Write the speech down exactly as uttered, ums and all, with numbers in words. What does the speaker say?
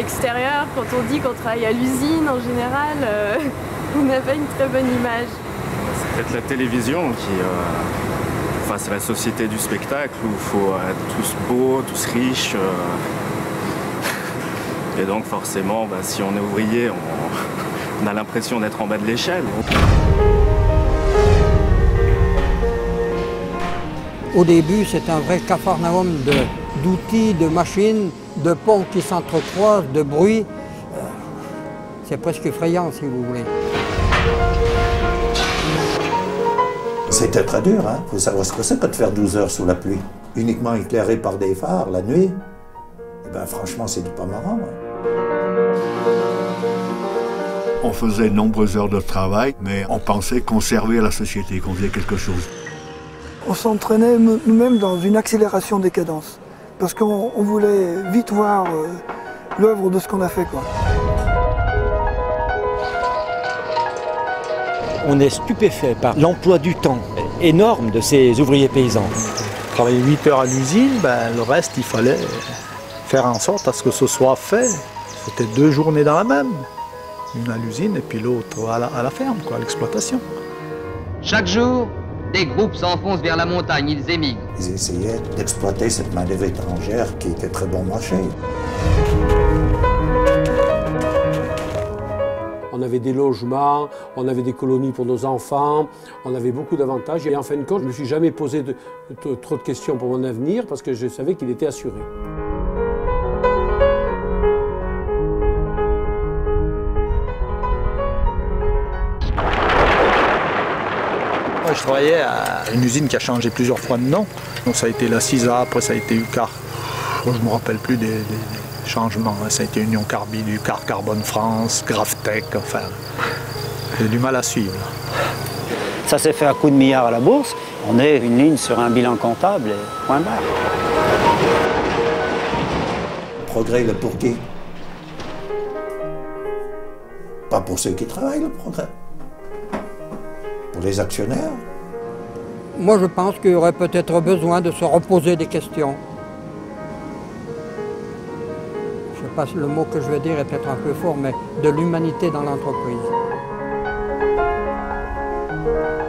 l'extérieur, quand on dit qu'on travaille à l'usine, en général, euh, on n'a pas une très bonne image. C'est peut-être la télévision qui... Euh, enfin, c'est la société du spectacle où il faut être tous beaux, tous riches. Euh, et donc forcément, bah, si on est ouvrier, on, on a l'impression d'être en bas de l'échelle. Au début, c'est un vrai capharnaüm d'outils, de, de machines, de ponts qui s'entrecroisent, de bruit. Euh, c'est presque effrayant, si vous voulez. C'était très dur, hein. Faut savoir ce que c'est que de faire douze heures sous la pluie. Uniquement éclairé par des phares la nuit. Et ben, franchement, c'est pas marrant. Hein. On faisait de nombreuses heures de travail, mais on pensait conserver la société, qu'on faisait quelque chose. On s'entraînait nous-mêmes dans une accélération des cadences, parce qu'on voulait vite voir euh, l'œuvre de ce qu'on a fait, quoi. On est stupéfait par l'emploi du temps énorme de ces ouvriers paysans. Travailler huit heures à l'usine, ben, le reste, il fallait faire en sorte à ce que ce soit fait. C'était deux journées dans la même, une à l'usine et puis l'autre à la, à la ferme, quoi, à l'exploitation. Chaque jour, des groupes s'enfoncent vers la montagne, ils émigrent. Ils essayaient d'exploiter cette main-d'œuvre étrangère qui était très bon marché. On avait des logements, on avait des colonies pour nos enfants, on avait beaucoup d'avantages. Et en fin de compte, je ne me suis jamais posé de, de, trop de questions pour mon avenir parce que je savais qu'il était assuré. Je travaillais à une usine qui a changé plusieurs fois de nom. Donc ça a été la CISA, après ça a été UCAR. Moi, je ne me rappelle plus des, des, des changements. Ça a été Union Carbide, UCAR, Carbone France, Graftech, enfin, j'ai du mal à suivre. Ça s'est fait à coup de milliards à la bourse. On est une ligne sur un bilan comptable et point barre. Le progrès, il est pour qui? Pas pour ceux qui travaillent, le progrès. Pour les actionnaires. Moi, je pense qu'il y aurait peut-être besoin de se reposer des questions. Je ne sais pas si le mot que je vais dire est peut-être un peu fort, mais de l'humanité dans l'entreprise.